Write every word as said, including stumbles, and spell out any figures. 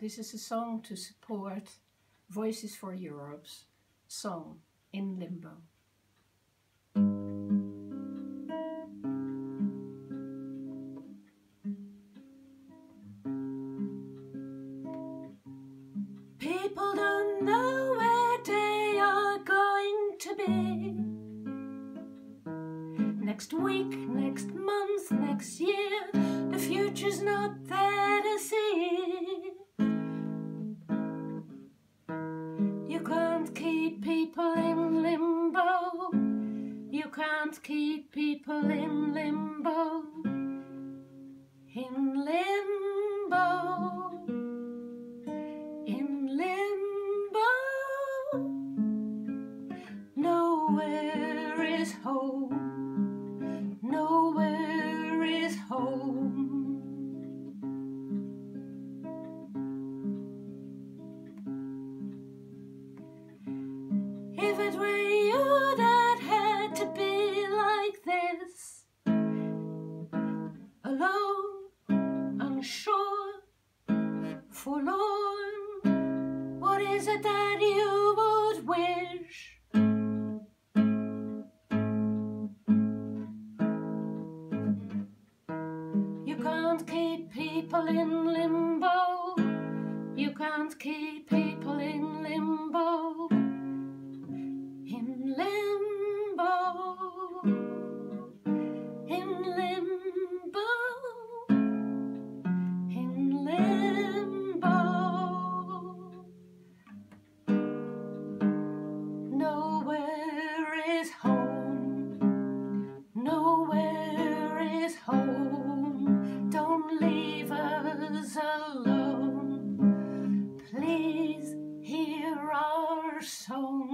This is a song to support Voices for Europe's song In Limbo. People don't know where they are going to be. Next week, next month, next year, the future's not there to see. You can't keep people in limbo. You can't keep people in limbo. In limbo. In limbo. Nowhere is home. Nowhere is home. If it were you that had to be like this, alone, unsure, forlorn, what is it that you would wish? You can't keep people in limbo. You can't keep people in limbo. In limbo, in limbo, in limbo. Nowhere is home, nowhere is home. Don't leave us alone. Please hear our song.